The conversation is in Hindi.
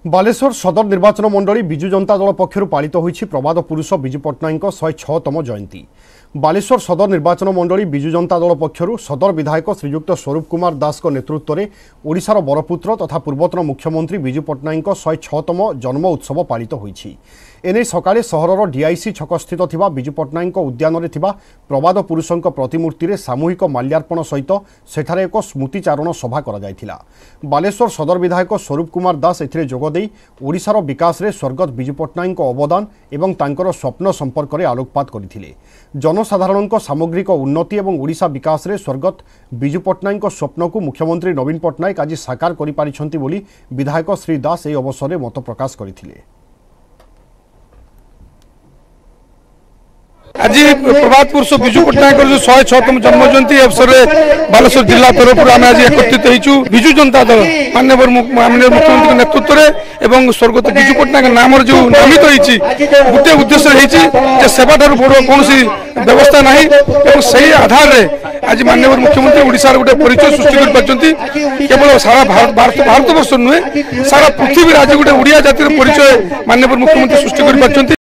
बालेश्वर सदर निर्वाचन मंडली बिजु जनता दल पक्षर पालित होईछि प्रबाद पुरुष बिजु पट्टनायक 106तम जयंती। बालेश्वर सदर निर्वाचन मंडली बिजु जनता दल पक्षर सदर विधायक श्रीयुक्त स्वरूप कुमार दास नेतृत्व में ओडिशार बरपुत्र तथा पूर्वतन मुख्यमंत्री बिजु पट्टनायक 106तम जन्म उत्सव पालित होईछि। एने सकाळे सहरर डीआईसी छक स्थित थिबा बिजु पट्टनायक उद्यान रे थिबा प्रबाद पुरुषंक प्रतिमूर्ति रे सामूहिक माल्यार्पण सहित सेठारे एक स्मृतिचारण सभा करा जायथिला। बालेश्वर सदर विधायक स्वरूप कुमार दास एथिरे जोगदेई ओडिशार विकास रे स्वर्गत बिजु पट्टनायक अवदान एवं तांकर स्वप्न संपर्क में आलोकपात करथिले। जनसाधारणक सामग्रिक उन्नति एवं ओडिशा विकास रे स्वर्गत बिजु पट्टनायक स्वप्न को मुख्यमंत्री नवीन पट्टनायक आज साकार करि पारिछंती बोली विधायक श्री दास ए अवसर में मत प्रकाश करथिले। आज प्रभात पुरुष बिजु पट्टनायक जो 106तम जन्म जयंती अवसर में बालेश्वर जिला तरफ आम आज एकत्रित हो बिजु जनता दल माननीय मुख्यमंत्री नेतृत्व में एवं स्वर्गत बिजु पट्टनायक नाम जो नामित होती गोटे उद्देश्य सेवा ठार बड़ कौन व्यवस्था ना से आधार में आज माननीय मुख्यमंत्री ओडिशार गोटे परिचय सृष्टि कर केवल सारा भारत वर्ष नुहे सारा पृथ्वी आज गोटे ओडिया जातिर परिचय माननीय मुख्यमंत्री सृष्टि कर।